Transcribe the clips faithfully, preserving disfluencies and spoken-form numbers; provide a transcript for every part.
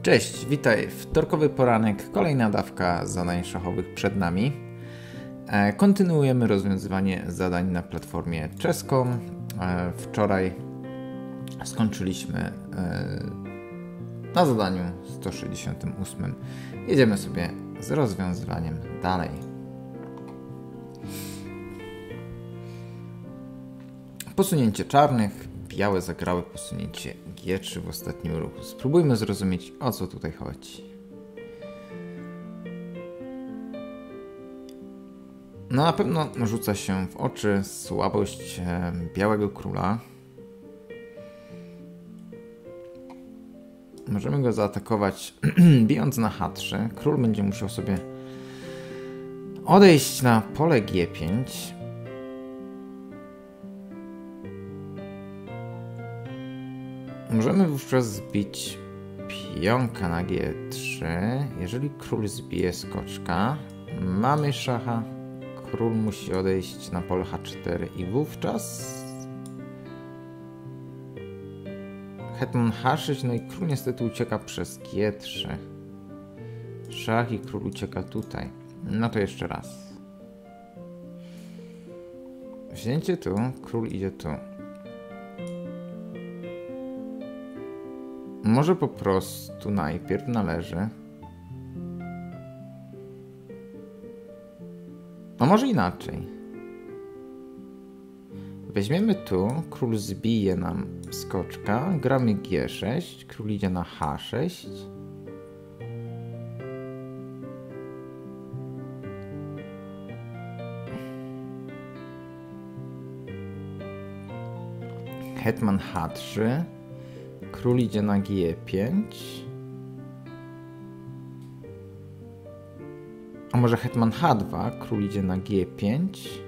Cześć, witaj. Wtorkowy poranek, kolejna dawka zadań szachowych przed nami. E, kontynuujemy rozwiązywanie zadań na platformie czeską. E, wczoraj skończyliśmy e, na zadaniu sto sześćdziesiątym ósmym. Jedziemy sobie z rozwiązywaniem dalej. Posunięcie czarnych. Białe zagrały posunięcie G trzy w ostatnim ruchu. Spróbujmy zrozumieć, o co tutaj chodzi. No na pewno rzuca się w oczy słabość białego króla. Możemy go zaatakować bijąc na H trzy. Król będzie musiał sobie odejść na pole G pięć. Możemy wówczas zbić pionka na G trzy. Jeżeli król zbije skoczka, mamy szacha. Król musi odejść na pole H cztery i wówczas hetman H sześć, no i król niestety ucieka przez G trzy. Szach i król ucieka tutaj. No to jeszcze raz. Wzięcie tu, król idzie tu. Może po prostu najpierw należy. A może inaczej. Weźmiemy tu, król zbije nam skoczka, gramy G sześć, król idzie na H sześć. Hetman H trzy. Król idzie na G pięć. A może hetman H dwa, król idzie na G pięć.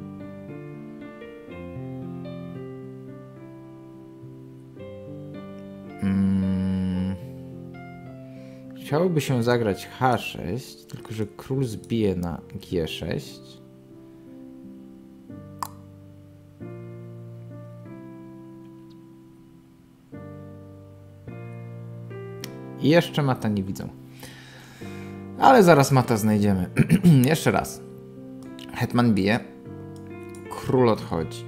Hmm. Chciałoby się zagrać H sześć, tylko że król zbije na G sześć. I jeszcze mata nie widzą. Ale zaraz mata znajdziemy. Jeszcze raz. Hetman bije. Król odchodzi.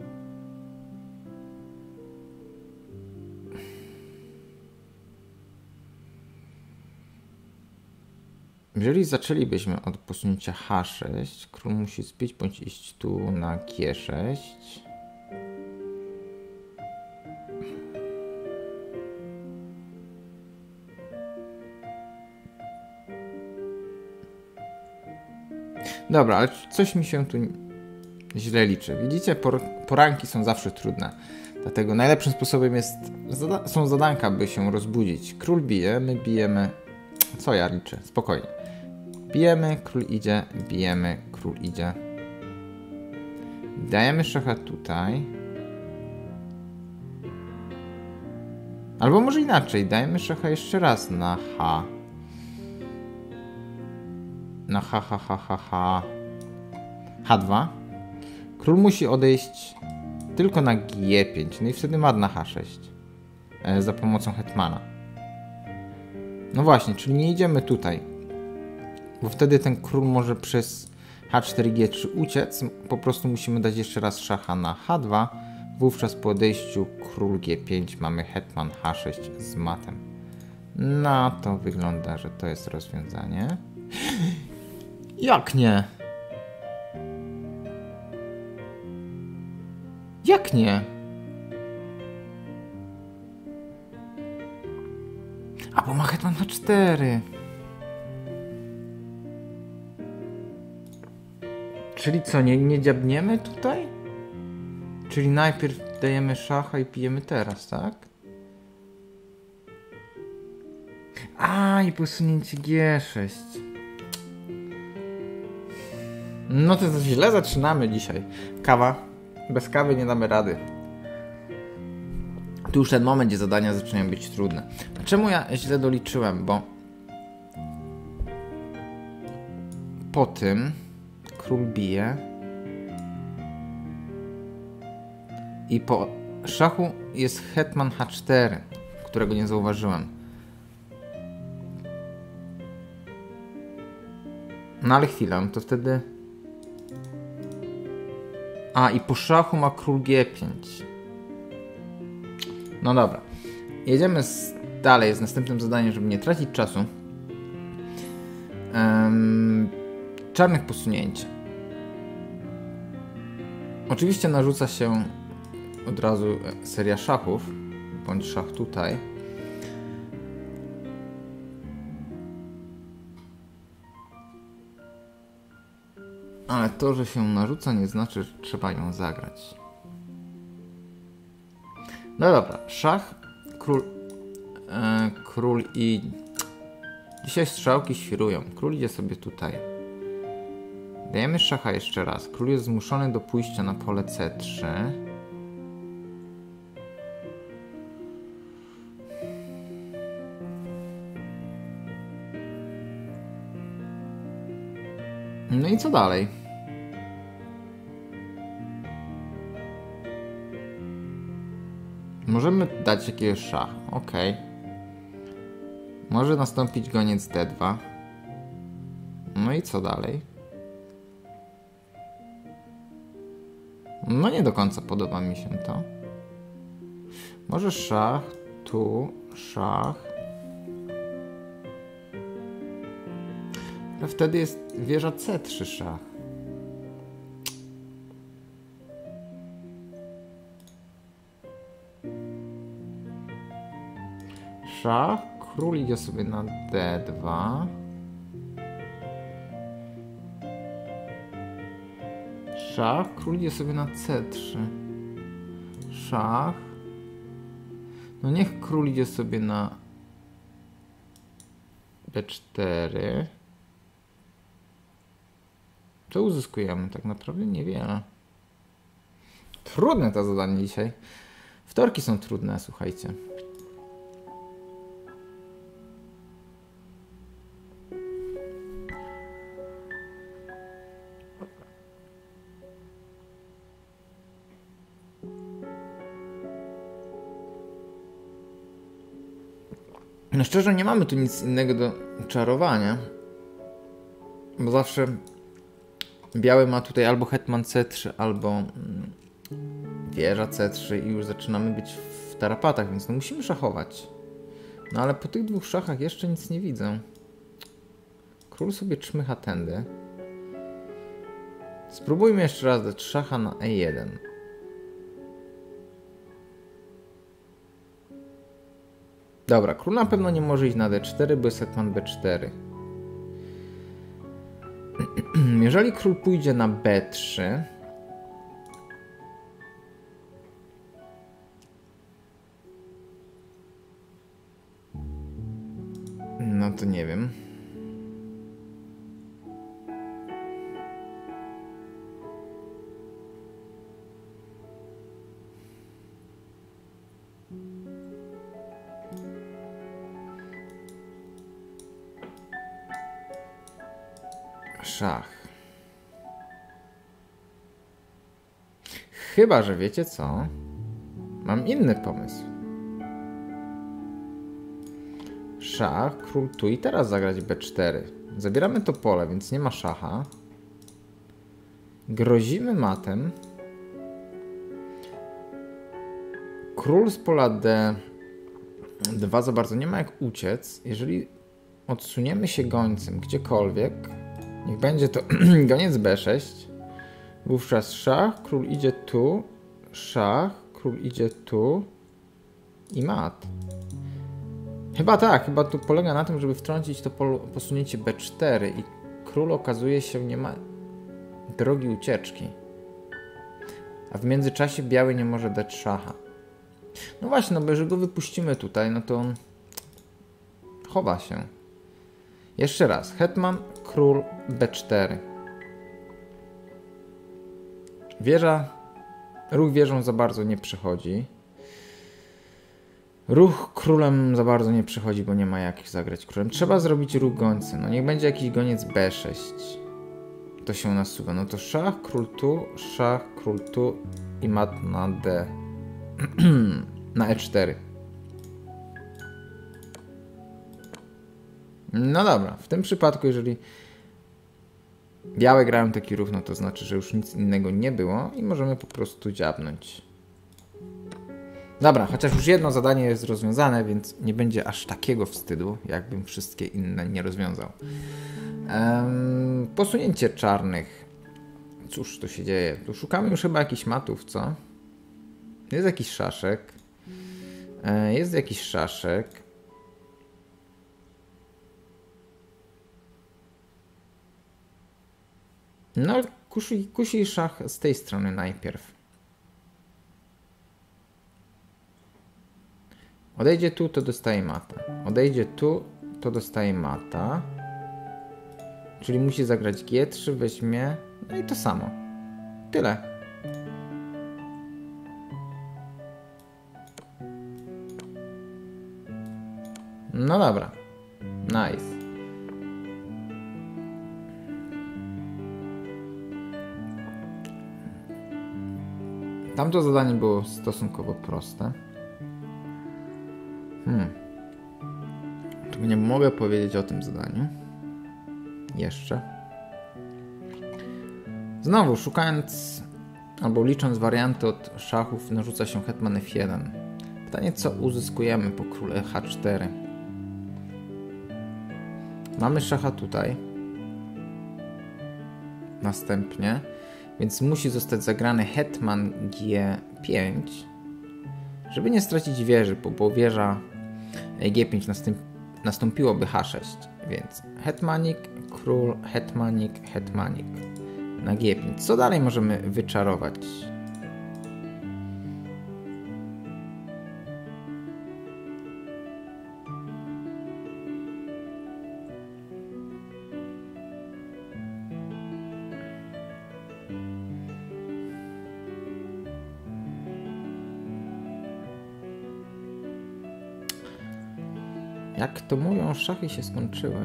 Jeżeli zaczęlibyśmy od posunięcia H sześć, król musi zbić bądź iść tu na G sześć. Dobra, ale coś mi się tu źle liczy. Widzicie, por poranki są zawsze trudne. Dlatego najlepszym sposobem jest zada są zadanka, by się rozbudzić. Król bije, my bijemy. Co ja liczę? Spokojnie. Bijemy, król idzie, bijemy, król idzie. Dajemy szacha tutaj. Albo może inaczej. Dajemy szacha jeszcze raz na H. Na H, H, H, H, H. H dwa. Król musi odejść tylko na G pięć. No i wtedy ma na H sześć. E, za pomocą hetmana. No właśnie, czyli nie idziemy tutaj. Bo wtedy ten król może przez H cztery, G trzy uciec. Po prostu musimy dać jeszcze raz szacha na H dwa. Wówczas po odejściu król G pięć mamy hetman H sześć z matem. No to wygląda, że to jest rozwiązanie. Jak nie? Jak nie? A bo ma hetman H cztery. Czyli co, nie, nie dziabniemy tutaj? Czyli najpierw dajemy szacha i pijemy teraz, tak? A, i posunięcie G sześć. No to źle zaczynamy dzisiaj. Kawa. Bez kawy nie damy rady. Tu już ten moment, gdzie zadania zaczynają być trudne. A czemu ja źle doliczyłem? Bo po tym król bije i po szachu jest hetman H cztery, którego nie zauważyłem. No ale chwilę, to wtedy... A, i po szachu ma król G pięć. No dobra. Jedziemy z... dalej z następnym zadaniem, żeby nie tracić czasu. Um, czarnych posunięcie. Oczywiście narzuca się od razu seria szachów, bądź szach tutaj. Ale to, że się narzuca, nie znaczy, że trzeba ją zagrać. No dobra, szach, król, e, król i... Dzisiaj strzałki świrują. Król idzie sobie tutaj. Dajemy szacha jeszcze raz. Król jest zmuszony do pójścia na pole C trzy. No i co dalej? Możemy dać jakiegoś szacha. Ok. Może nastąpić goniec D dwa. No i co dalej? No nie do końca podoba mi się to. Może szach, tu, szach. Ale wtedy jest wieża C trzy szach. Szach, król idzie sobie na D dwa. Szach, król idzie sobie na C trzy. Szach. No niech król idzie sobie na B cztery. Co uzyskujemy? Tak naprawdę niewiele. Trudne to zadanie dzisiaj. Wtorki są trudne, słuchajcie. No szczerze, nie mamy tu nic innego do czarowania. Bo zawsze biały ma tutaj albo hetman C trzy, albo wieża C trzy i już zaczynamy być w tarapatach, więc no musimy szachować. No ale po tych dwóch szachach jeszcze nic nie widzę. Król sobie czmycha tędy. Spróbujmy jeszcze raz dać szacha na E jeden. Dobra, król na pewno nie może iść na D cztery, bo jest hetman B cztery. Jeżeli król pójdzie na B trzy, no to nie wiem. Szach. Chyba że wiecie co? Mam inny pomysł. Szach, król tu i teraz zagrać B cztery. Zabieramy to pole, więc nie ma szacha. Grozimy matem. Król z pola D dwa za bardzo nie ma jak uciec. Jeżeli odsuniemy się gońcem gdziekolwiek, niech będzie to goniec B sześć. Wówczas szach, król idzie tu, szach, król idzie tu i mat. Chyba tak, chyba tu polega na tym, żeby wtrącić to posunięcie B cztery i król okazuje się nie ma drogi ucieczki. A w międzyczasie biały nie może dać szacha. No właśnie, no bo jeżeli go wypuścimy tutaj, no to on chowa się. Jeszcze raz, hetman, król, B cztery. Wieża, ruch wieżą za bardzo nie przechodzi. Ruch królem za bardzo nie przechodzi, bo nie ma jak zagrać królem. Trzeba zrobić ruch gońcem. No niech będzie jakiś goniec B sześć. To się nasuwa. No to szach, król tu, szach, król tu i mat na D. Na E cztery. No dobra, w tym przypadku, jeżeli Białe grają taki ruch, no to znaczy, że już nic innego nie było i możemy po prostu dziabnąć. Dobra, chociaż już jedno zadanie jest rozwiązane, więc nie będzie aż takiego wstydu, jakbym wszystkie inne nie rozwiązał. Um, posunięcie czarnych. Cóż tu się dzieje? Tu szukamy już chyba jakichś matów, co? Jest jakiś szaszek. E, jest jakiś szaszek. No, kusi, kusi szach z tej strony najpierw. Odejdzie tu, to dostaje mata. Odejdzie tu, to dostaje mata. Czyli musi zagrać G trzy, weźmie... No i to samo. Tyle. No dobra. Nice. Tamto zadanie było stosunkowo proste. Hmm. Czego nie mogę powiedzieć o tym zadaniu? Jeszcze. Znowu, szukając albo licząc warianty od szachów, narzuca się hetman F jeden. Pytanie, co uzyskujemy po królu H cztery? Mamy szacha tutaj. Następnie. Więc musi zostać zagrany hetman G pięć, żeby nie stracić wieży, bo, bo wieża G pięć następ, nastąpiłoby H sześć. Więc hetmanik, król, hetmanik, hetmanik na G pięć. Co dalej możemy wyczarować? Jak to mówią, szachy się skończyły.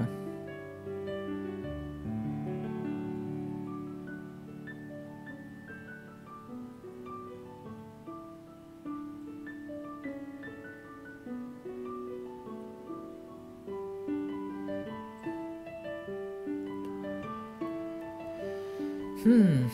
Hmm.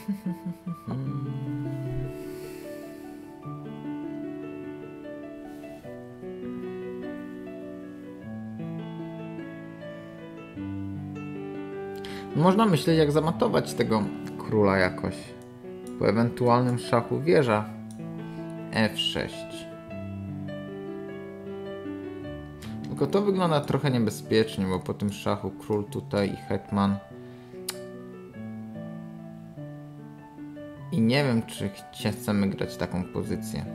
Można myśleć, jak zamatować tego króla jakoś. Po ewentualnym szachu wieża F sześć. Tylko to wygląda trochę niebezpiecznie, bo po tym szachu król tutaj i hetman. I nie wiem, czy chcemy grać taką pozycję.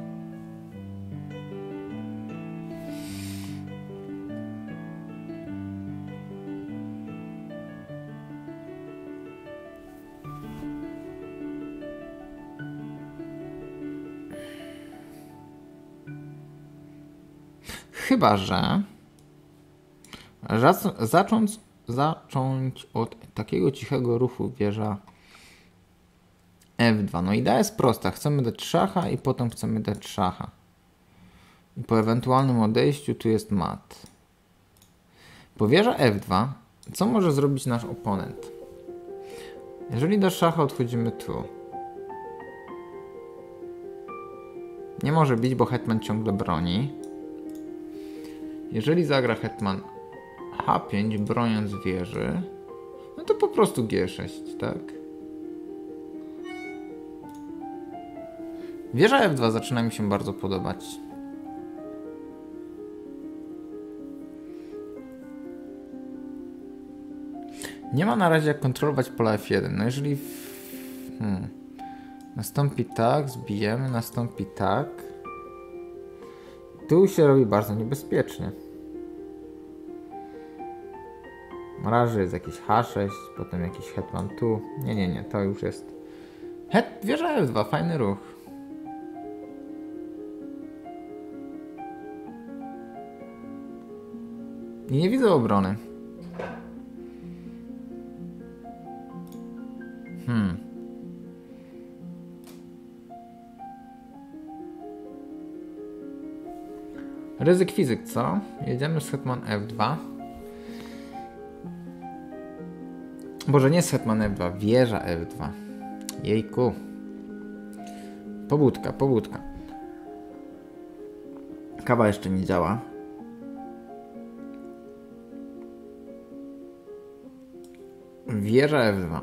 Chyba, że zacząć, zacząć od takiego cichego ruchu wieża F dwa. No idea jest prosta. Chcemy dać szacha i potem chcemy dać szacha. I po ewentualnym odejściu tu jest mat. Po wieża F dwa, co może zrobić nasz oponent? Jeżeli dasz szacha, odchodzimy tu. Nie może bić, bo hetman ciągle broni. Jeżeli zagra hetman H pięć, broniąc wieży, no to po prostu G sześć, tak? Wieża F dwa zaczyna mi się bardzo podobać. Nie ma na razie jak kontrolować pola F jeden. No jeżeli w... hmm. nastąpi tak, zbijemy, nastąpi tak. Tu się robi bardzo niebezpiecznie. Na razie jest jakiś H sześć, potem jakiś hetman tu. Nie, nie, nie, to już jest... Het... Wieża F dwa, fajny ruch. I nie widzę obrony. Hmm. Ryzyk fizyk, co? Jedziemy z hetman F dwa. Boże, nie jest hetman F dwa, wieża F dwa. Jejku. Pobudka, pobudka. Kawa jeszcze nie działa. Wieża F dwa.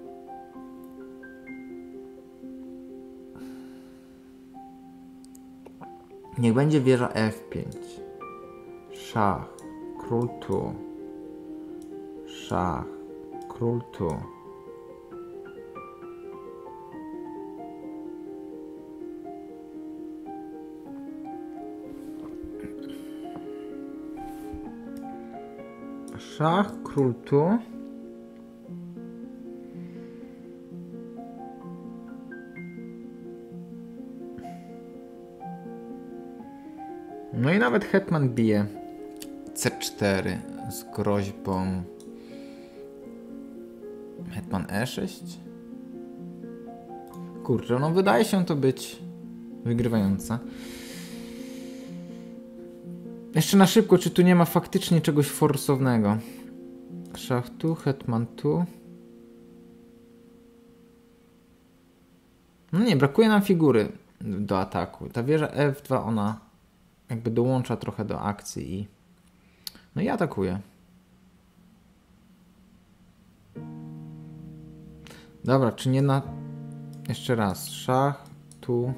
Niech będzie wieża F pięć. Szach. Król tu. Szach. Król tu. Szach. Król tu. No i nawet hetman bije C cztery z groźbą hetman E sześć. Kurczę, no wydaje się to być wygrywające. Jeszcze na szybko, czy tu nie ma faktycznie czegoś forsownego? Szach tu, hetman tu. No nie, brakuje nam figury do ataku. Ta wieża F dwa, ona jakby dołącza trochę do akcji i no i atakuje. Dobra, czy nie na... Jeszcze raz. Szach, tu.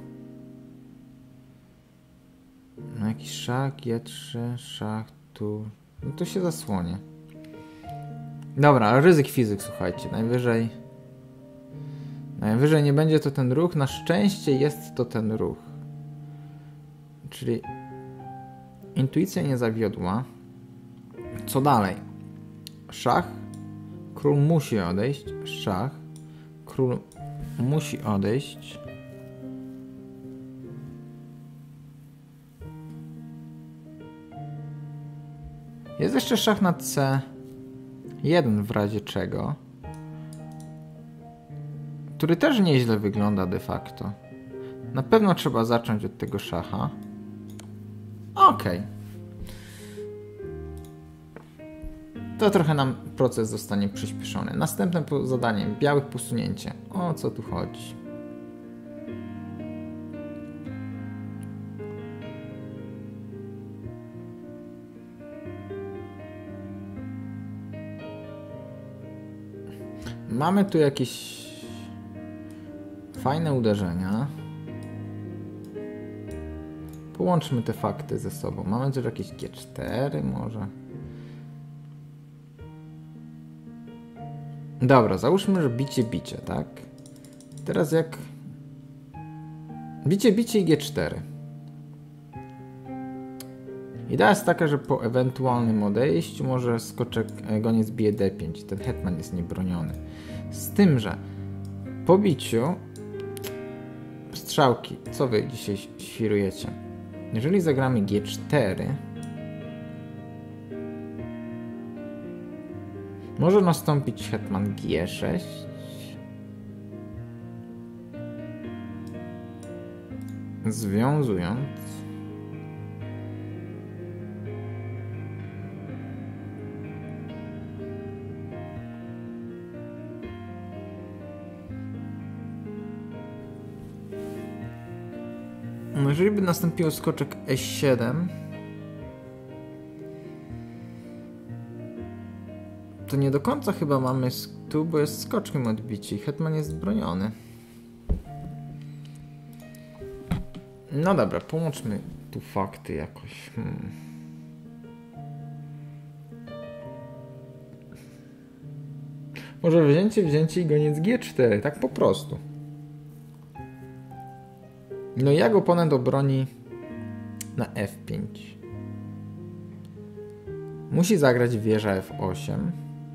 No jakiś szach, G trzy, szach, tu. No to się zasłonie. Dobra, ryzyk fizyk, słuchajcie. Najwyżej... Najwyżej nie będzie to ten ruch. Na szczęście jest to ten ruch. Czyli... Intuicja nie zawiodła. Co dalej? Szach. Król musi odejść. Szach. Król musi odejść. Jest jeszcze szach na C jeden w razie czego. Który też nieźle wygląda de facto. Na pewno trzeba zacząć od tego szacha. Okej. Okay. To trochę nam proces zostanie przyspieszony. Następne zadanie. Białych posunięcie. O co tu chodzi? Mamy tu jakieś fajne uderzenia. Połączmy te fakty ze sobą. Mamy też jakieś G cztery może. Dobra, załóżmy, że bicie, bicie, tak? Teraz jak... Bicie, bicie i G cztery. Idea jest taka, że po ewentualnym odejściu może skoczek, goniec bije D pięć. Ten hetman jest niebroniony. Z tym, że po biciu... Strzałki, co wy dzisiaj świrujecie? Jeżeli zagramy G cztery... Może nastąpić hetman G sześć. Związując. No jeżeli by nastąpił skoczek E siedem, to nie do końca chyba mamy tu, bo jest skoczkiem odbici i hetman jest broniony. No dobra, połączmy tu fakty jakoś. Hmm. Może wzięcie, wzięcie i goniec G cztery, tak po prostu. No jak oponent obroni na F pięć? Musi zagrać wieża F osiem.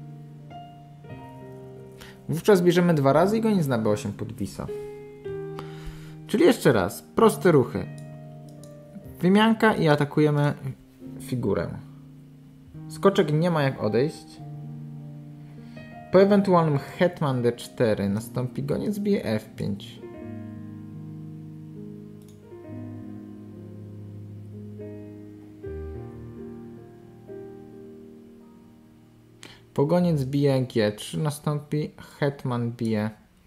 Wówczas bierzemy dwa razy i goniec na B osiem podwisa. Czyli jeszcze raz, proste ruchy. Wymianka i atakujemy figurę. Skoczek nie ma jak odejść. Po ewentualnym hetman D cztery nastąpi goniec bije F pięć. Pogoniec bije G trzy, nastąpi hetman bije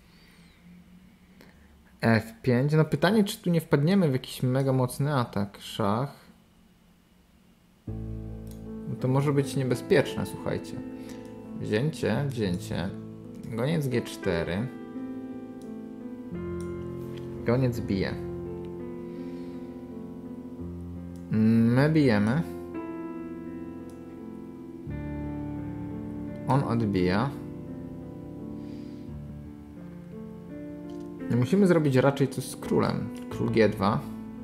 F pięć. No pytanie, czy tu nie wpadniemy w jakiś mega mocny atak. Szach. No to może być niebezpieczne, słuchajcie. Wzięcie, wzięcie. Goniec G cztery. Goniec bije. My bijemy. On odbija. Musimy zrobić raczej coś z królem. Król G dwa.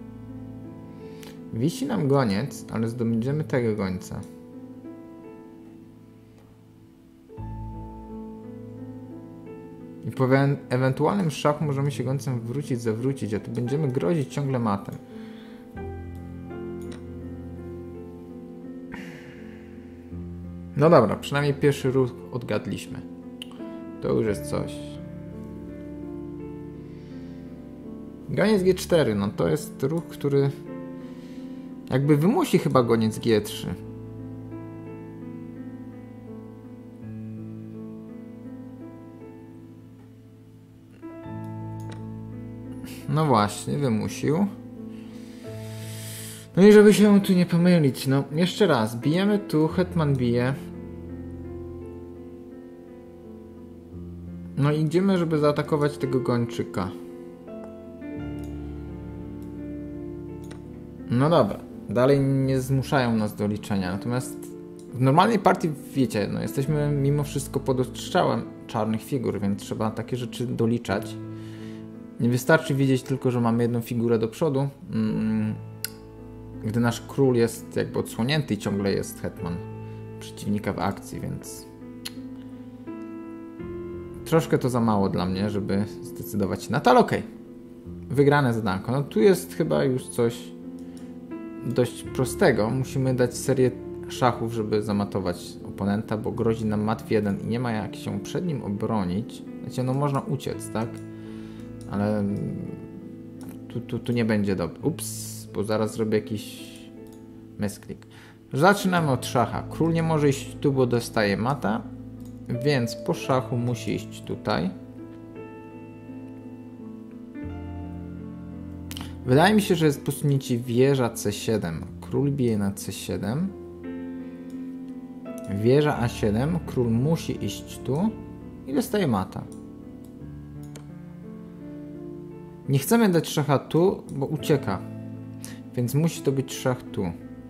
Wisi nam goniec, ale zdobędziemy tego gońca. I po e ewentualnym szachu możemy się gońcem wrócić, zawrócić, a tu będziemy grozić ciągle matem. No dobra, przynajmniej pierwszy ruch odgadliśmy. To już jest coś. Goniec G cztery, no to jest ruch, który jakby wymusi chyba goniec G trzy. No właśnie, wymusił. No i żeby się tu nie pomylić, no jeszcze raz, bijemy tu, hetman bije. No i idziemy, żeby zaatakować tego gończyka. No dobra, dalej nie zmuszają nas do liczenia, natomiast w normalnej partii, wiecie, no jesteśmy mimo wszystko pod ostrzałem czarnych figur, więc trzeba takie rzeczy doliczać. Nie wystarczy widzieć tylko, że mamy jedną figurę do przodu, gdy nasz król jest jakby odsłonięty i ciągle jest hetman przeciwnika w akcji, więc troszkę to za mało dla mnie, żeby zdecydować się na to, ale okej. Wygrane zadanko. No tu jest chyba już coś dość prostego. Musimy dać serię szachów, żeby zamatować oponenta, bo grozi nam mat w jeden i nie ma jak się przed nim obronić. Znaczy, no można uciec, tak? Ale tu, tu, tu nie będzie dobrze. Ups, bo zaraz zrobię jakiś misklik. Zaczynamy od szacha. Król nie może iść tu, bo dostaje mata, więc po szachu musi iść tutaj. Wydaje mi się, że jest posunięcie wieża C siedem. Król bije na C siedem. Wieża A siedem. Król musi iść tu i dostaje mata. Nie chcemy dać szacha tu, bo ucieka. Więc musi to być szach tu.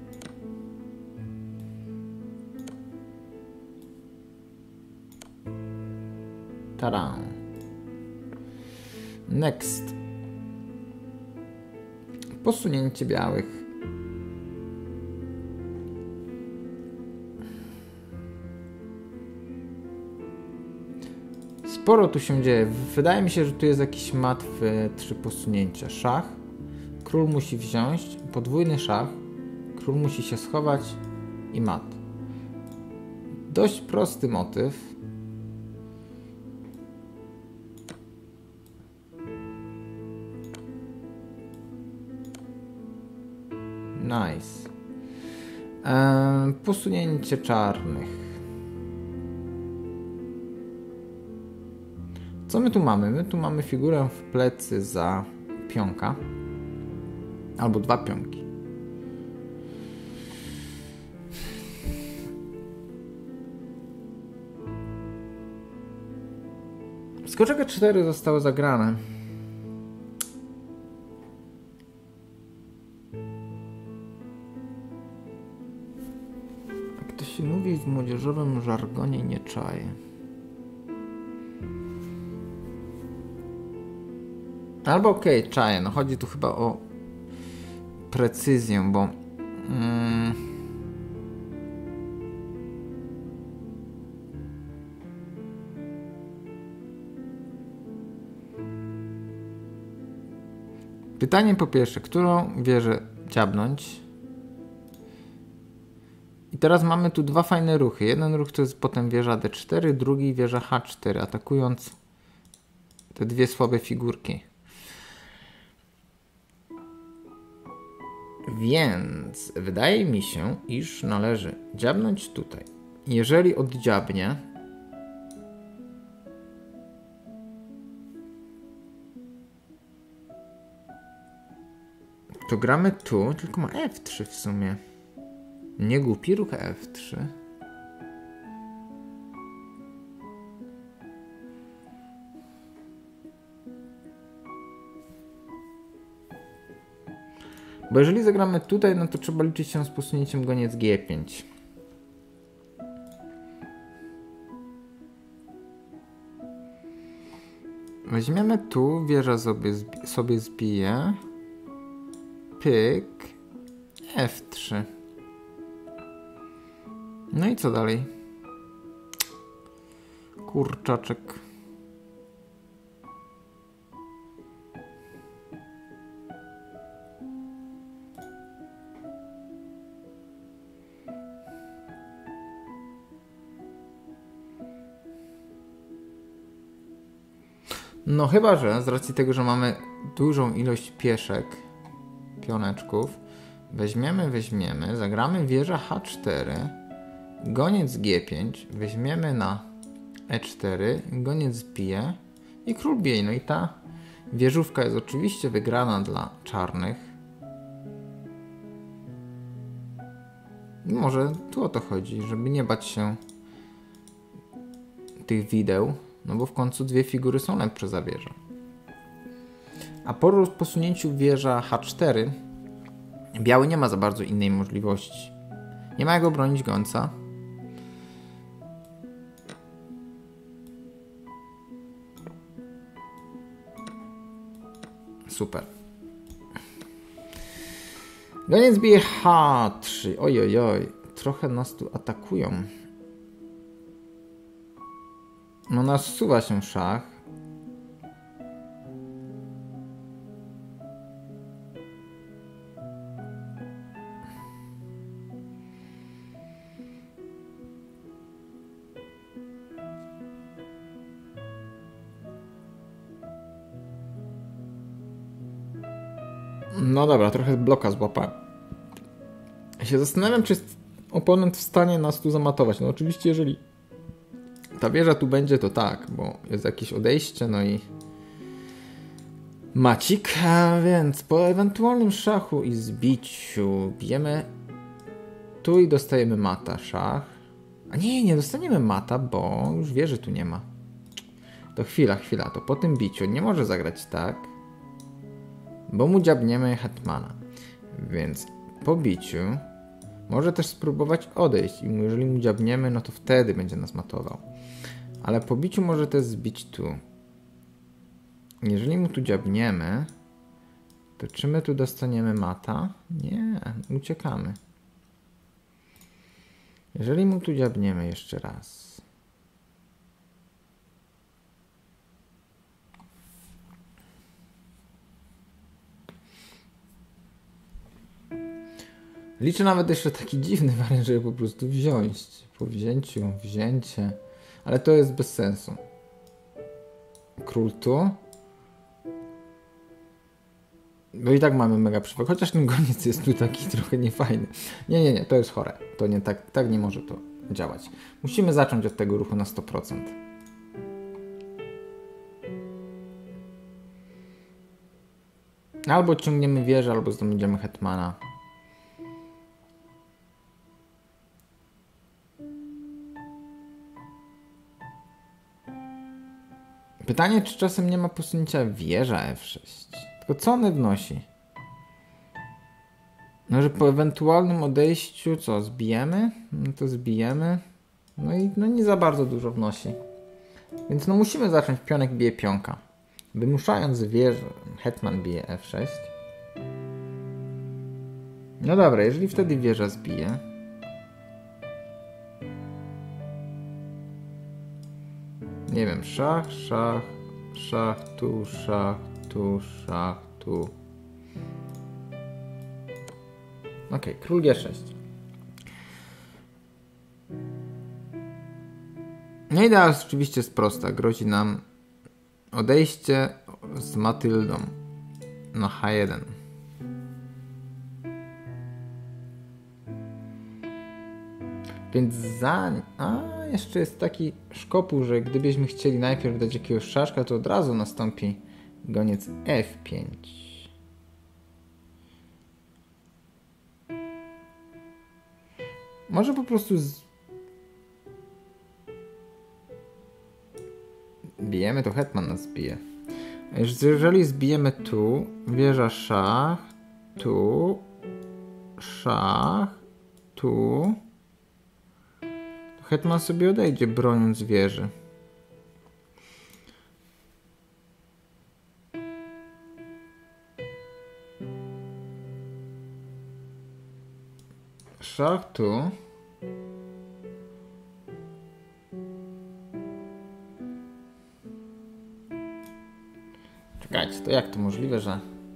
Tada. Next. Posunięcie białych. Sporo tu się dzieje. Wydaje mi się, że tu jest jakiś mat w trzy posunięcia. Szach. Król musi wziąć. Podwójny szach. Król musi się schować. I mat. Dość prosty motyw. Nice. Eee, posunięcie czarnych. Co my tu mamy? My tu mamy figurę w plecy za pionka. Albo dwa pionki. Skoczek E cztery zostało zagrane. Jak to się mówi w młodzieżowym żargonie, nie czaję. Albo okej, okay, czaję. No chodzi tu chyba o precyzję, bo mm, pytanie po pierwsze, którą wieżę dziabnąć? I teraz mamy tu dwa fajne ruchy. Jeden ruch to jest potem wieża D cztery, drugi wieża H cztery, atakując te dwie słabe figurki. Więc wydaje mi się, iż należy dziabnąć tutaj. jeżeli oddziabnie, to gramy tu, tylko ma F trzy w sumie. Nie głupi ruch F trzy. Bo jeżeli zagramy tutaj, no to trzeba liczyć się z posunięciem goniec G pięć. Weźmiemy tu, wieża sobie, zbi sobie zbije. Pyk. F trzy. No i co dalej? Kurczaczek. No chyba, że z racji tego, że mamy dużą ilość pieszek, pioneczków, weźmiemy, weźmiemy, zagramy wieża H cztery, goniec G pięć, weźmiemy na E cztery, goniec bije i król bije. No i ta wieżówka jest oczywiście wygrana dla czarnych. I może tu o to chodzi, żeby nie bać się tych wideł. No bo w końcu dwie figury są lepsze za wieżę. A po posunięciu wieża H cztery biały nie ma za bardzo innej możliwości. Nie ma jak obronić gońca. Super. Goniec bije H trzy. Oj, oj, oj. Trochę nas tu atakują. No nasuwa się szach. No dobra, trochę bloka złapałem. Ja się zastanawiam, czy jest oponent w stanie nas tu zamatować. No oczywiście, jeżeli ta wieża tu będzie, to tak, bo jest jakieś odejście, no i macik, a więc po ewentualnym szachu i zbiciu bijemy tu i dostajemy mata, szach. A nie, nie dostaniemy mata, bo już wieży tu nie ma. To chwila, chwila, to po tym biciu nie może zagrać tak, bo mu dziabniemy hetmana. Więc po biciu może też spróbować odejść i jeżeli mu dziabniemy, no to wtedy będzie nas matował. Ale po biciu może też zbić tu. Jeżeli mu tu dziabniemy, to czy my tu dostaniemy mata? Nie, uciekamy. Jeżeli mu tu dziabniemy jeszcze raz. Liczę nawet jeszcze taki dziwny wariant, żeby po prostu wziąć. Po wzięciu, wzięcie. Ale to jest bez sensu. Król tu. Bo i tak mamy mega przewagę. Chociaż ten goniec jest tu taki trochę niefajny. Nie, nie, nie, to jest chore. To nie tak, tak nie może to działać. Musimy zacząć od tego ruchu na sto procent. Albo ciągniemy wieżę, albo zdobędziemy hetmana. Pytanie, czy czasem nie ma posunięcia wieża F sześć. Tylko co one wnosi? No, że po ewentualnym odejściu co, zbijemy? No to zbijemy. No i no nie za bardzo dużo wnosi. Więc no musimy zacząć, pionek bije pionka. Wymuszając wieżę, hetman bije F sześć. No dobra, jeżeli wtedy wieża zbije. Nie wiem, szach, szach, szach, tu, szach, tu, szach, tu. Ok, król G sześć. No idea oczywiście jest prosta. Grozi nam odejście z Matyldą na H jeden. Więc za... A, jeszcze jest taki szkopuł, że gdybyśmy chcieli najpierw dać jakiegoś szaszka, to od razu nastąpi goniec F pięć. Może po prostu z... bijemy, to hetman nas bije. Jeżeli zbijemy tu, wieża szach, tu, szach, tu, to hetman sobie odejdzie, broniąc wieży. Szach tu. Czekajcie, to jak to możliwe, że...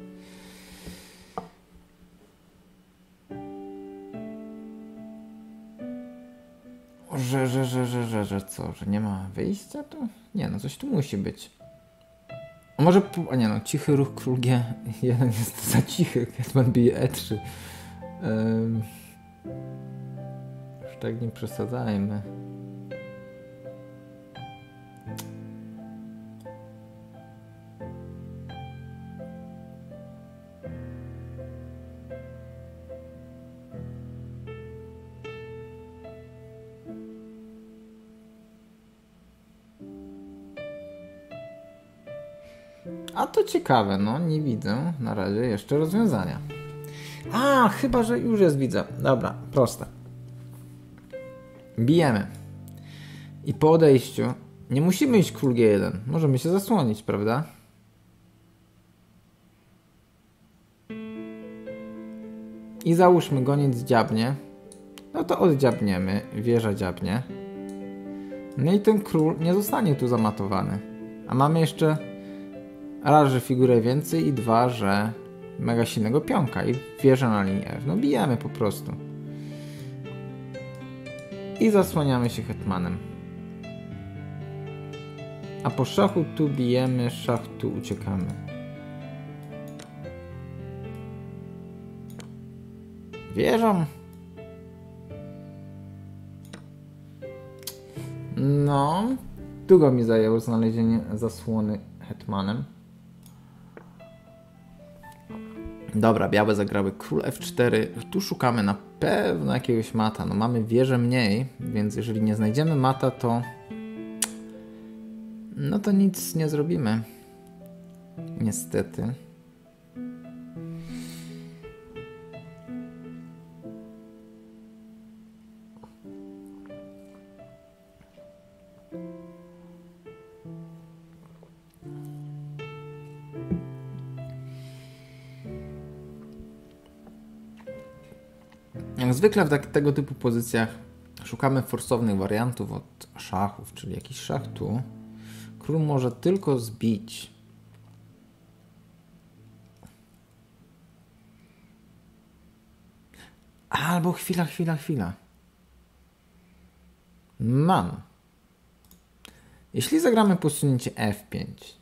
Że, że, że, że, że, że co? Że nie ma wyjścia tu? Nie, no coś tu musi być. A może... A nie no, cichy ruch król G jeden jest za cichy. Hetman bije E trzy. Um, już tak nie przesadzajmy. A to ciekawe, no nie widzę na razie jeszcze rozwiązania. A, chyba, że już jest, widzę. Dobra, proste. Bijemy. I po odejściu nie musimy iść król G jeden. Możemy się zasłonić, prawda? I załóżmy, goniec dziabnie. No to oddziabniemy. Wieża dziabnie. No i ten król nie zostanie tu zamatowany. A mamy jeszcze raz, że figurę więcej i dwa, że mega silnego pionka i wieża na linii F. No bijemy po prostu. I zasłaniamy się hetmanem. A po szachu tu bijemy, szach tu uciekamy. Wieżą. No, długo mi zajęło znalezienie zasłony hetmanem. Dobra, białe zagrały król F cztery. Tu szukamy na pewno jakiegoś mata. No mamy wieżę mniej, więc jeżeli nie znajdziemy mata, to no to nic nie zrobimy. Niestety. Jak zwykle w tak, tego typu pozycjach szukamy forsownych wariantów od szachów, czyli jakiś szach tu. Król może tylko zbić. Albo chwila, chwila, chwila. Mam. Jeśli zagramy posunięcie F pięć.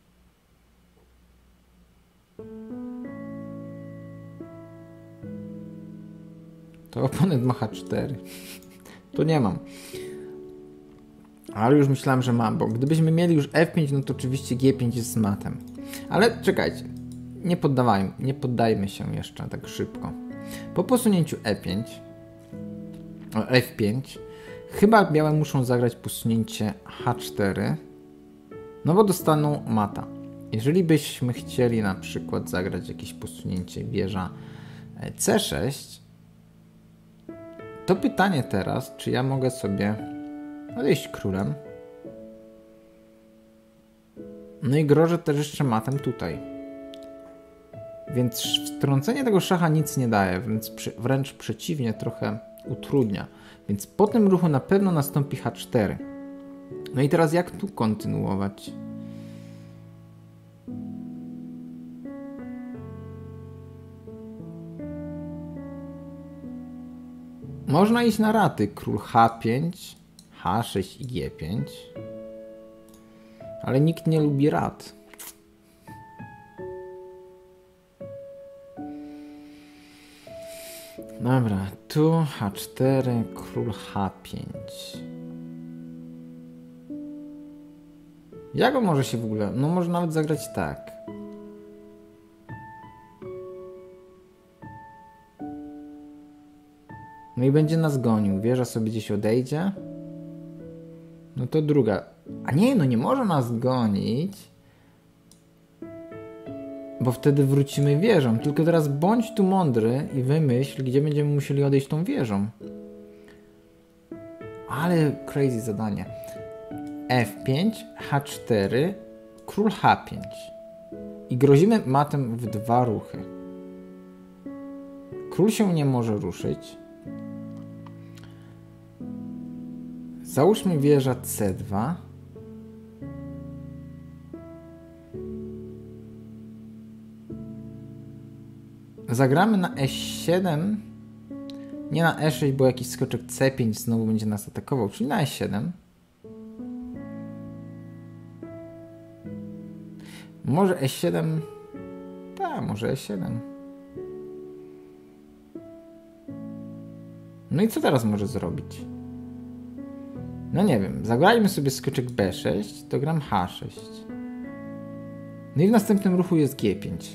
To oponent ma H cztery. To nie mam. Ale już myślałem, że mam, bo gdybyśmy mieli już F pięć, no to oczywiście G pięć jest z matem. Ale czekajcie. Nie poddawajmy, nie poddajmy się jeszcze tak szybko. Po posunięciu E pięć, F pięć, chyba białe muszą zagrać posunięcie H cztery, no bo dostaną mata. Jeżeli byśmy chcieli na przykład zagrać jakieś posunięcie wieża C sześć, to pytanie teraz, czy ja mogę sobie odejść królem. No i grożę też jeszcze matem tutaj. Więc wtrącenie tego szacha nic nie daje, wręcz, wręcz przeciwnie, trochę utrudnia. Więc po tym ruchu na pewno nastąpi H cztery. No i teraz jak tu kontynuować? Można iść na raty. Król H pięć, H sześć i G pięć. Ale nikt nie lubi rat. Dobra, tu H cztery, król H pięć. Jak on może się w ogóle... No może nawet zagrać tak. No i będzie nas gonił. Wieża sobie gdzieś odejdzie. No to druga. A nie, no nie może nas gonić. Bo wtedy wrócimy wieżą. Tylko teraz bądź tu mądry i wymyśl, gdzie będziemy musieli odejść tą wieżą. Ale crazy zadanie. F pięć, H cztery, król H pięć. I grozimy matem w dwa ruchy. Król się nie może ruszyć. Załóżmy wieża C dwa. Zagramy na E siedem. Nie na E sześć, bo jakiś skoczek C pięć znowu będzie nas atakował, czyli na E siedem. Może E siedem. Tak, może E siedem. No i co teraz może zrobić? No nie wiem, zagrajmy sobie skoczek B sześć, to gram H sześć. No i w następnym ruchu jest G pięć.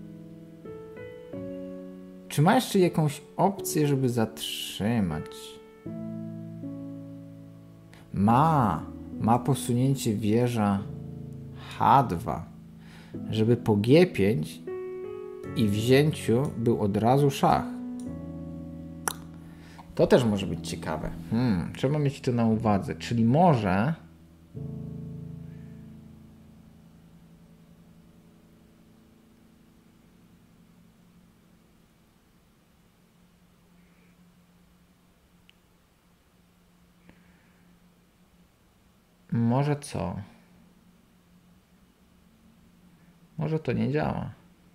Czy ma jeszcze jakąś opcję, żeby zatrzymać? Ma. Ma posunięcie wieża H dwa, żeby po G pięć i wzięciu był od razu szach. To też może być ciekawe. Hmm, trzeba mieć to na uwadze. Czyli może... Może co? Może to nie działa.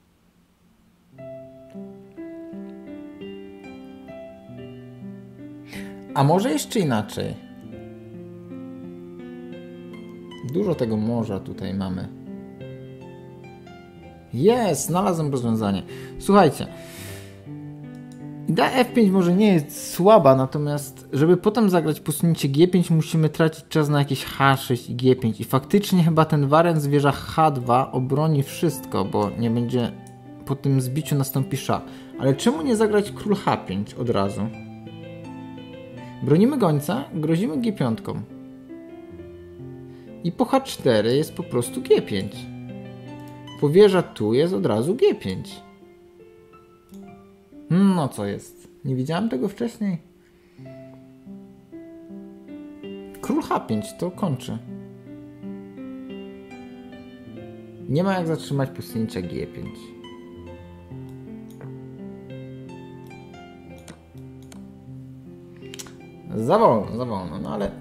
A może jeszcze inaczej? Dużo tego morza tutaj mamy. Jest, znalazłem rozwiązanie. Słuchajcie. Idea F pięć może nie jest słaba, natomiast żeby potem zagrać posunięcie G pięć, musimy tracić czas na jakieś H sześć i G pięć. I faktycznie chyba ten wariant z wieża H dwa obroni wszystko, bo nie będzie po tym zbiciu nastąpi szach. Ale czemu nie zagrać król H pięć od razu? Bronimy gońca, grozimy G pięć. I po H cztery jest po prostu G pięć. Po wieża tu jest od razu G pięć. No co jest? Nie widziałem tego wcześniej. Król H pięć to kończy. Nie ma jak zatrzymać posunięcia G pięć. Za wolno, za wolno, no ale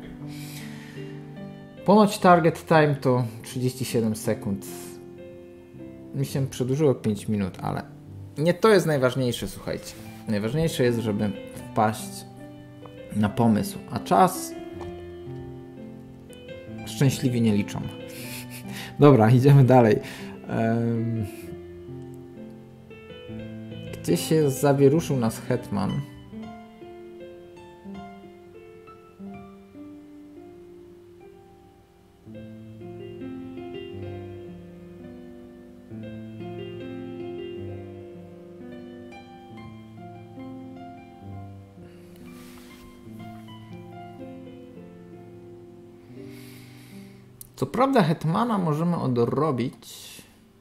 ponoć target time to trzydzieści siedem sekund. Mi się przedłużyło pięć minut, ale nie to jest najważniejsze, słuchajcie. Najważniejsze jest, żeby wpaść na pomysł, a czas szczęśliwie nie liczą. Dobra, idziemy dalej. Um, gdzie się zawieruszył nas hetman? Co prawda hetmana możemy odrobić,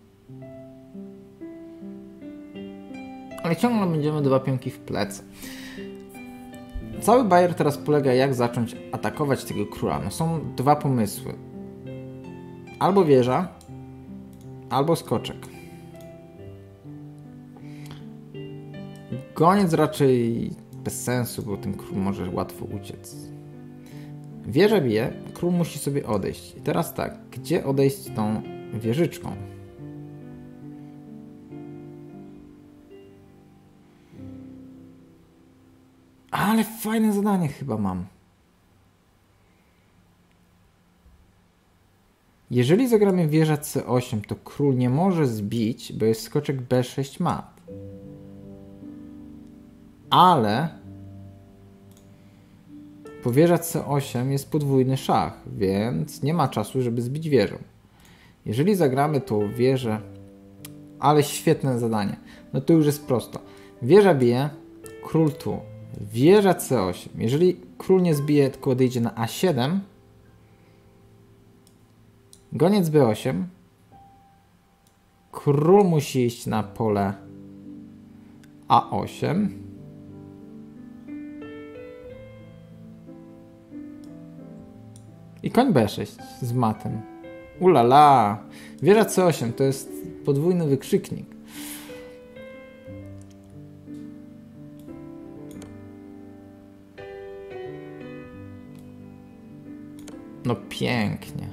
ale ciągle będziemy dwa pionki w plecy. Cały bajer teraz polega, jak zacząć atakować tego króla. No są dwa pomysły. Albo wieża, albo skoczek. Goniec raczej bez sensu, bo ten król może łatwo uciec. Wieża bije, król musi sobie odejść. I teraz tak, gdzie odejść tą wieżyczką? Ale fajne zadanie chyba mam. Jeżeli zagramy wieża C osiem, to król nie może zbić, bo jest skoczek B sześć mat. ale po wieża C osiem jest podwójny szach, więc nie ma czasu, żeby zbić wieżę. Jeżeli zagramy tą wieżę, ale świetne zadanie, no to już jest prosto. Wieża bije, król tu, wieża C osiem. Jeżeli król nie zbije, tylko odejdzie na A siedem, goniec B osiem, król musi iść na pole A osiem. I koń B sześć z matem. Ulala! Wieża C osiem to jest podwójny wykrzyknik. No pięknie.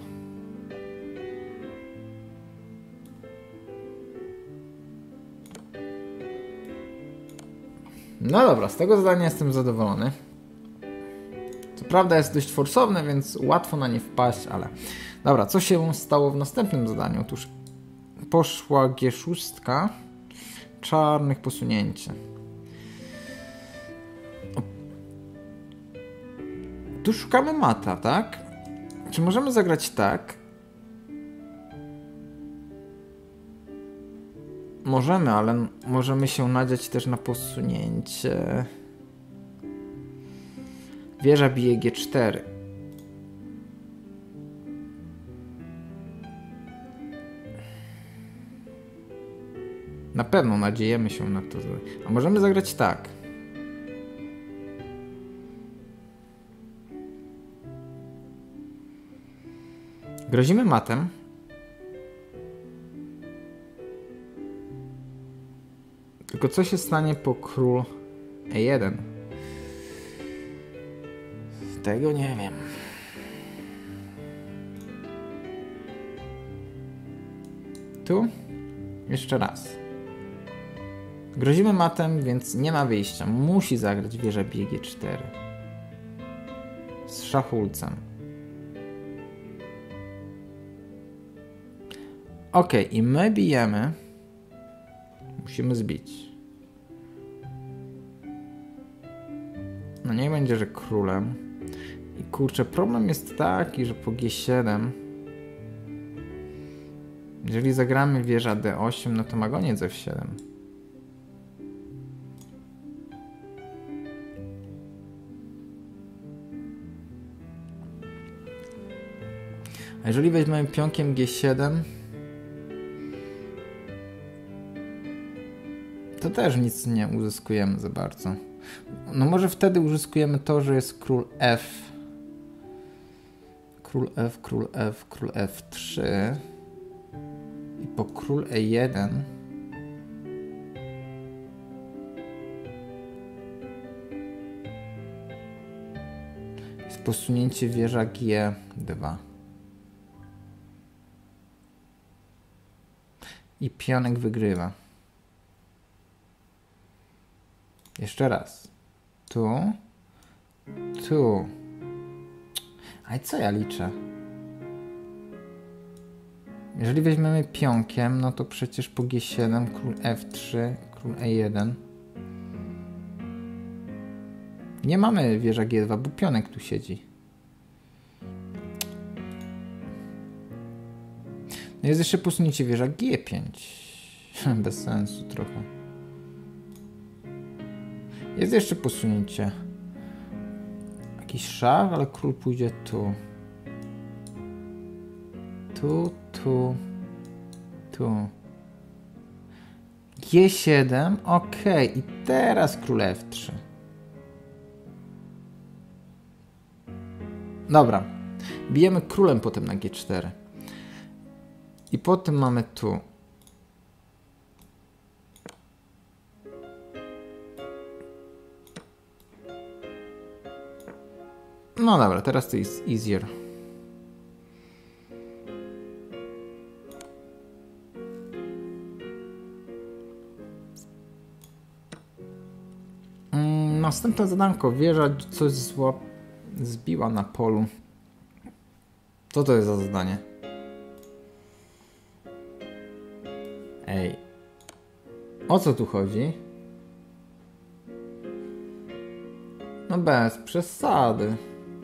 No dobra, z tego zadania jestem zadowolony. Co prawda jest dość forsowne, więc łatwo na nie wpaść, ale... Dobra, co się stało w następnym zadaniu? Otóż poszła G sześć, czarnych posunięcie. Tu szukamy mata, tak? Czy możemy zagrać tak? Możemy, ale możemy się nadziać też na posunięcie. Wieża bije G cztery. Na pewno nadziejemy się na to. A możemy zagrać tak. Grozimy matem. Tylko co się stanie po król E jeden? Tego nie wiem. Tu? Jeszcze raz. Grozimy matem, więc nie ma wyjścia. Musi zagrać wieża bije G cztery. Z szachulcem. Ok, i my bijemy. Musimy zbić. No niech będzie, że królem. I kurczę, problem jest taki, że po G siedem... Jeżeli zagramy wieża D osiem, no to ma goniec F siedem. A jeżeli weźmiemy pionkiem G siedem, to też nic nie uzyskujemy za bardzo. No może wtedy uzyskujemy to, że jest król F. Król F, król F, król F trzy. I po król E jeden jest posunięcie wieża G dwa. I pionek wygrywa. Jeszcze raz. Tu. Tu. A i co ja liczę? Jeżeli weźmiemy pionkiem, no to przecież po G siedem, król F trzy, król E jeden. Nie mamy wieża G dwa, bo pionek tu siedzi. No jest jeszcze posunięcie wieża G pięć. Bez sensu trochę. Jest jeszcze posunięcie. Jakiś szach, ale król pójdzie tu. Tu, tu, tu. G siedem, ok. I teraz król F trzy. Dobra. Bijemy królem potem na G cztery. I potem mamy tu. No dobra, teraz to jest easier. Mm, następne zadanko. Wieża coś zła... zbiła na polu. Co to jest za zadanie? Ej. O co tu chodzi? No bez przesady.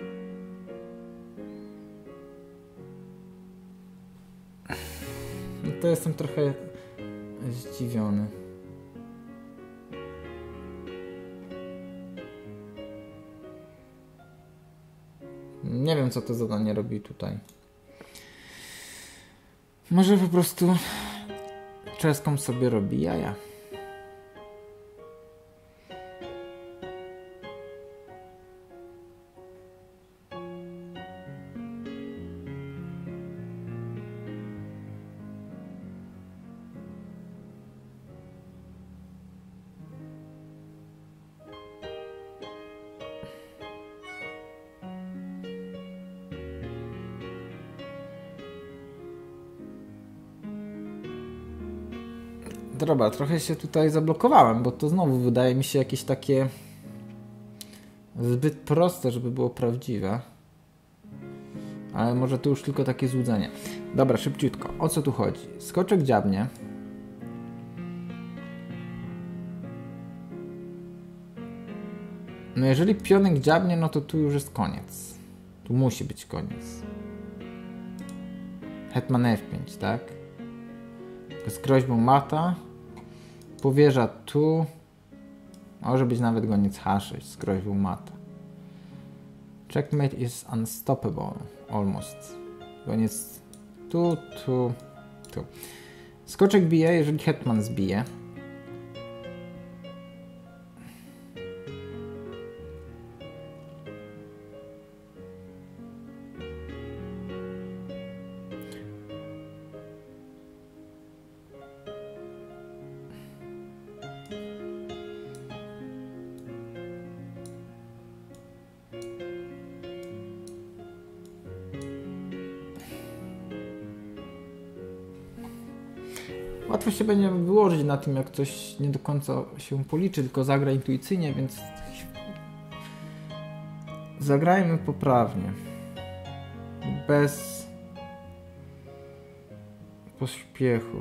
No to jestem trochę zdziwiony. Nie wiem, co to zadanie robi tutaj. Może po prostu czeską sobie robi jaja. Dobra, trochę się tutaj zablokowałem, bo to znowu wydaje mi się jakieś takie zbyt proste, żeby było prawdziwe. Ale może to już tylko takie złudzenie. Dobra, szybciutko. O co tu chodzi? Skoczek dziabnie. No jeżeli pionek dziabnie, no to tu już jest koniec. Tu musi być koniec. Hetman F pięć, tak? Z groźbą mata. Powierza tu. Może być nawet goniec H sześć z groźbą mata. Checkmate is unstoppable. Almost. Goniec tu, tu, tu. Skoczek bije, jeżeli hetman zbije. Łatwo się będzie wyłożyć na tym, jak coś nie do końca się policzy, tylko zagra intuicyjnie, więc zagrajmy poprawnie. Bez pośpiechu.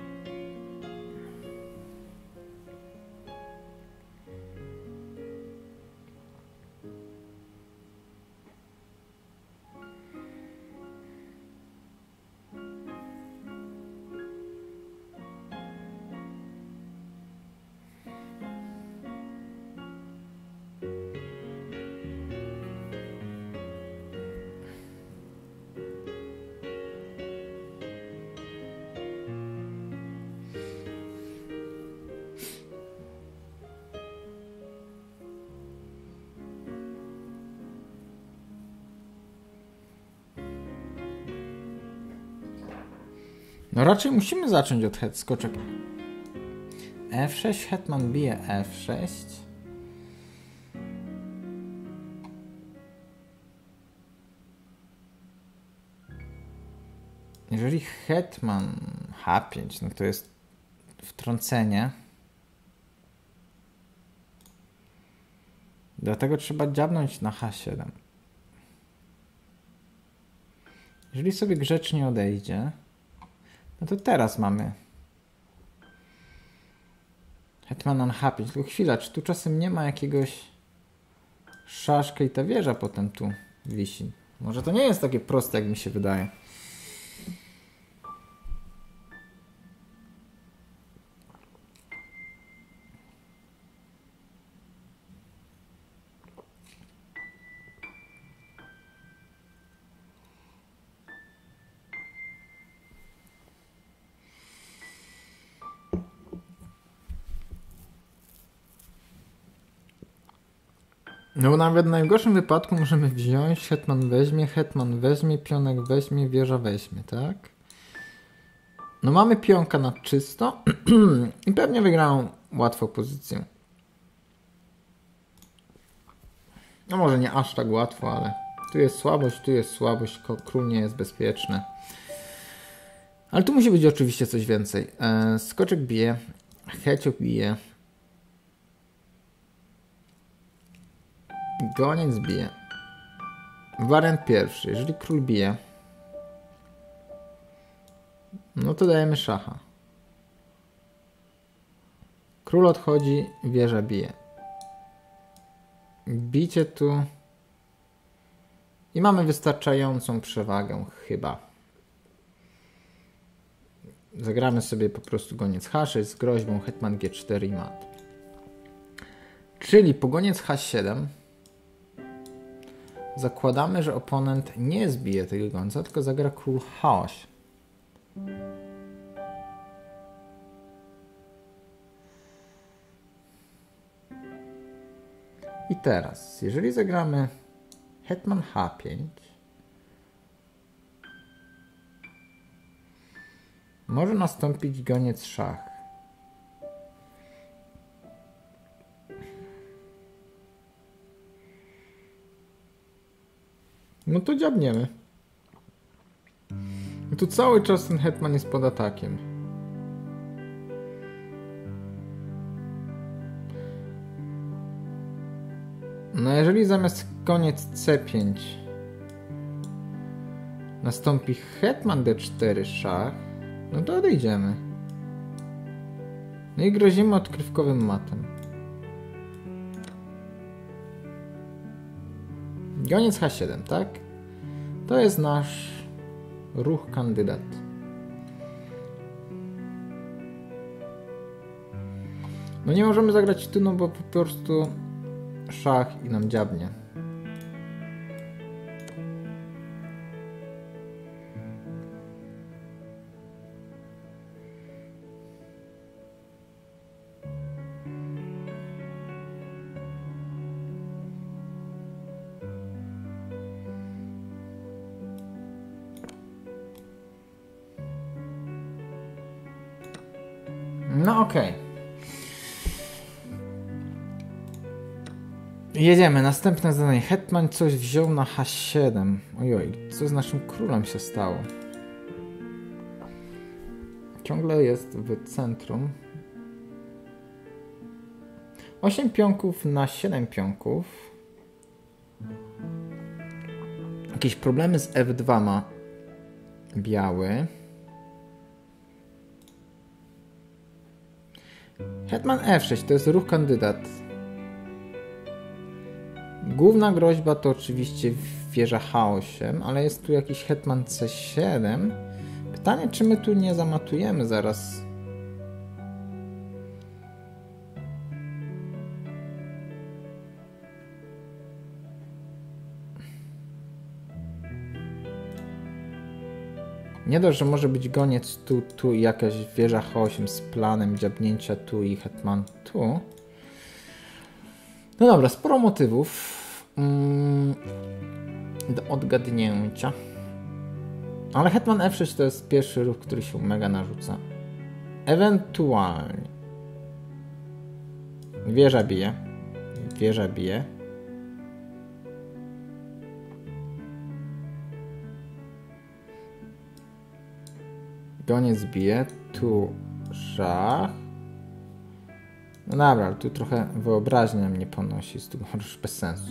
No raczej musimy zacząć od het skoczek F sześć, hetman bije F sześć. Jeżeli hetman H pięć, no to jest wtrącenie. Dlatego trzeba dziabnąć na H siedem. Jeżeli sobie grzecznie odejdzie, no to teraz mamy hetman na H pięć. Tylko chwila, czy tu czasem nie ma jakiegoś szaszka i ta wieża potem tu wisi? Może to nie jest takie proste, jak mi się wydaje. No bo nawet w najgorszym wypadku możemy wziąć, hetman weźmie, hetman weźmie, pionek weźmie, wieża weźmie, tak? No mamy pionka na czysto i pewnie wygrałem łatwą pozycję. No może nie aż tak łatwo, ale tu jest słabość, tu jest słabość, król nie jest bezpieczny. Ale tu musi być oczywiście coś więcej. E, skoczek bije, hecio bije. Goniec bije. Wariant pierwszy. Jeżeli król bije, no to dajemy szacha. Król odchodzi, wieża bije. bicie tu i mamy wystarczającą przewagę chyba. Zagramy sobie po prostu goniec H sześć z groźbą hetman G cztery i mat. Czyli po goniec H siedem zakładamy, że oponent nie zbije tego gońca, tylko zagra król H osiem. I teraz, jeżeli zagramy hetman H pięć, może nastąpić goniec szach. No to dziabniemy. I tu cały czas ten hetman jest pod atakiem. No jeżeli zamiast koniec C pięć nastąpi hetman D cztery szach, no to odejdziemy. No i grozimy odkrywkowym matem. Goniec H siedem, tak? To jest nasz ruch kandydat. No nie możemy zagrać tu, no bo po prostu szach i nam dziabnie. No okej. Okay. Jedziemy. Następne zadanie. Hetman coś wziął na H siedem. Ojoj, co z naszym królem się stało? Ciągle jest w centrum. osiem pionków na siedem pionków. Jakieś problemy z F dwa ma biały. Hetman F sześć to jest ruch kandydat. Główna groźba to oczywiście wieża H osiem, ale jest tu jakiś hetman C siedem. Pytanie, czy my tu nie zamatujemy zaraz. Nie dość, że może być goniec tu, tu i jakaś wieża H osiem z planem dziabnięcia tu i hetman tu. No dobra, sporo motywów mm, do odgadnięcia. Ale hetman F sześć to jest pierwszy ruch, który się mega narzuca. Ewentualnie wieża bije. Wieża bije. Goniec bije. Tu szach. No dobra, ale tu trochę wyobraźnia mnie ponosi, z tego już bez sensu.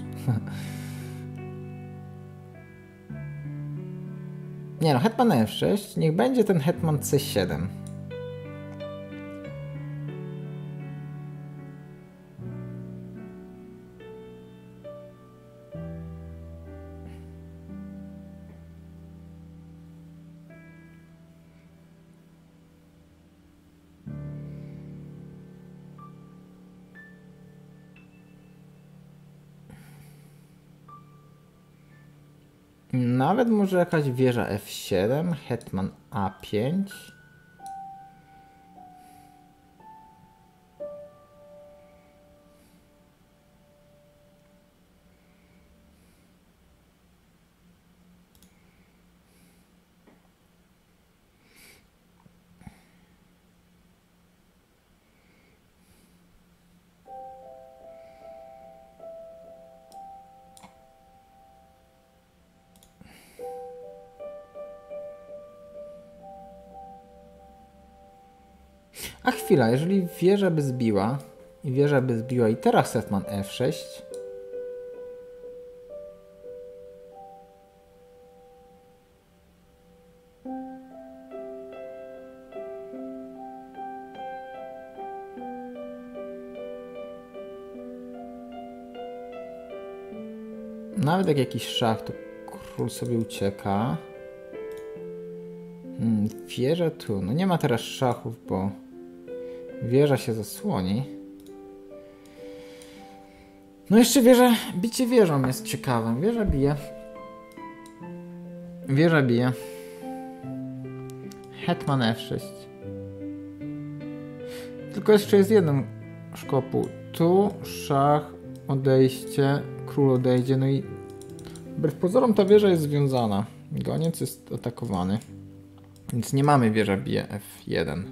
Nie no, hetman F sześć, niech będzie ten hetman C siedem. Nawet może jakaś wieża F siedem, hetman A pięć. A chwila, jeżeli wieża by zbiła i wieża by zbiła i teraz hetman F sześć, Nawet jak jakiś szach, to król sobie ucieka. Hmm, wieża tu. No nie ma teraz szachów, bo wieża się zasłoni. No jeszcze wieża, bicie wieżą jest ciekawym. Wieża bije. Wieża bije. Hetman F sześć. Tylko jeszcze jest jeden szkopuł. Tu szach, odejście, król odejdzie, no i wbrew pozorom ta wieża jest związana. Goniec jest atakowany. Więc nie mamy wieża bije F jeden.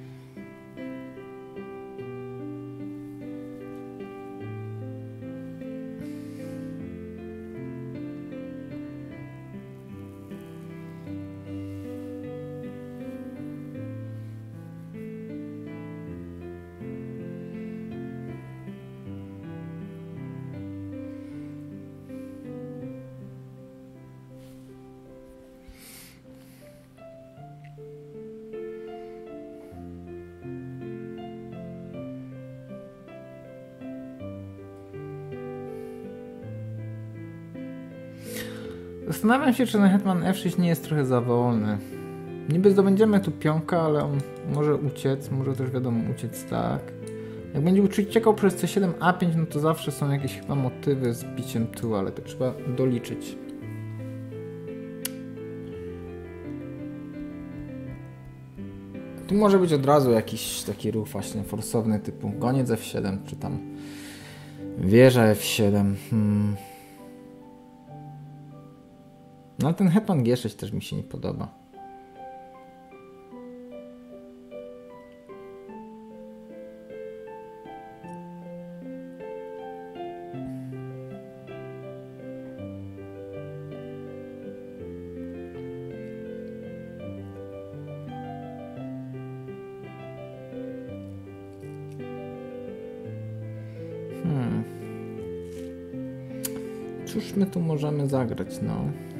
Zastanawiam się, czy na hetman F sześć nie jest trochę za wolny. Niby zdobędziemy tu pionka, ale on może uciec, może też wiadomo uciec tak. Jak będzie uciekał przez C siedem A pięć, no to zawsze są jakieś chyba motywy z biciem tu, ale to trzeba doliczyć. Tu może być od razu jakiś taki ruch właśnie forsowny typu goniec F siedem, czy tam wieża F siedem. Hmm. No ten hetman G sześć też mi się nie podoba. Hmm. Cóż my tu możemy zagrać, no?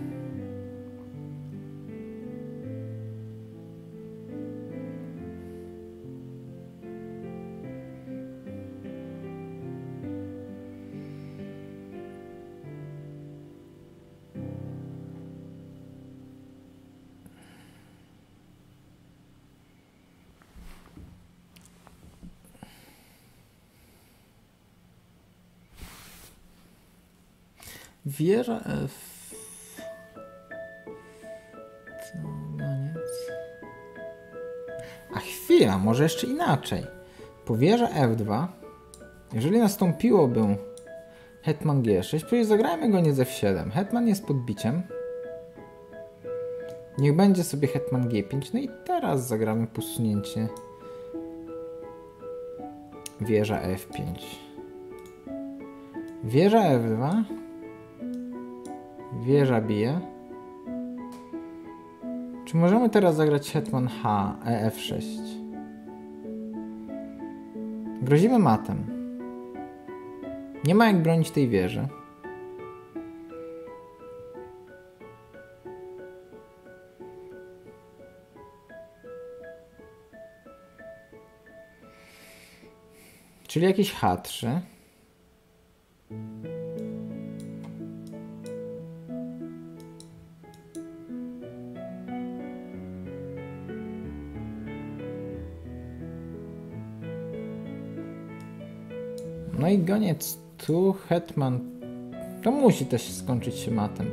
Wieża F... Co, goniec? A chwila, może jeszcze inaczej. Po wieża F dwa, jeżeli nastąpiłoby hetman G sześć, przecież zagrajmy goniec F siedem. Hetman jest pod biciem. Niech będzie sobie hetman G pięć. No i teraz zagramy posunięcie wieża F pięć. Wieża F dwa. Wieża bije. Czy możemy teraz zagrać hetman H, E F sześć? Grozimy matem. Nie ma jak bronić tej wieży. Czyli jakieś H trzy. No i goniec tu, hetman. To musi też skończyć się matem.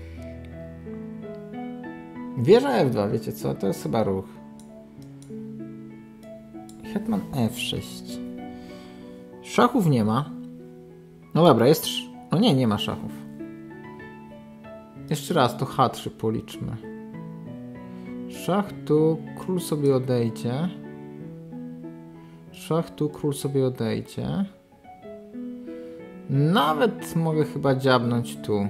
Wieża F dwa, wiecie co? To jest chyba ruch. Hetman F sześć. Szachów nie ma. No dobra, jest... No nie, nie ma szachów. Jeszcze raz, to H trzy policzmy. Szach tu, król sobie odejdzie. Szach tu, król sobie odejdzie. Nawet mogę chyba dziabnąć tu.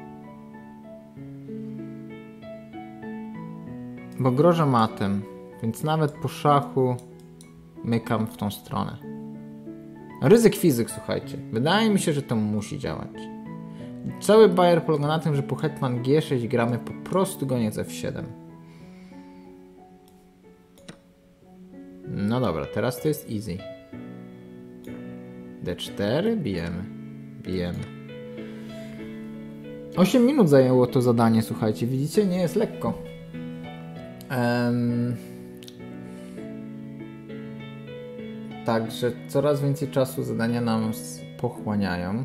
Bo grożę matem. Więc nawet po szachu mykam w tą stronę. Ryzyk fizyk, słuchajcie. Wydaje mi się, że to musi działać. Cały bajer polega na tym, że po hetman G sześć gramy po prostu goniec F siedem. No dobra, teraz to jest easy. D cztery, bijemy. Bijemy. osiem minut zajęło to zadanie, słuchajcie. Widzicie? Nie jest lekko. Um, Także coraz więcej czasu zadania nam pochłaniają.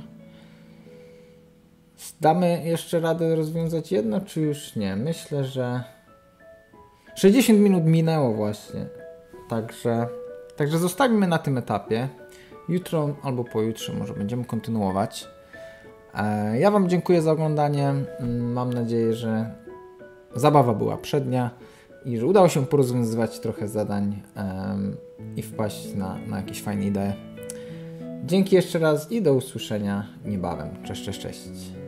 Damy jeszcze radę rozwiązać jedno, czy już nie? Myślę, że sześćdziesiąt minut minęło właśnie. Także, także zostawimy na tym etapie. Jutro albo pojutrze może będziemy kontynuować. Ja Wam dziękuję za oglądanie. Mam nadzieję, że zabawa była przednia i że udało się porozwiązywać trochę zadań um, i wpaść na, na jakieś fajne idee. Dzięki jeszcze raz i do usłyszenia niebawem. Cześć, cześć, cześć.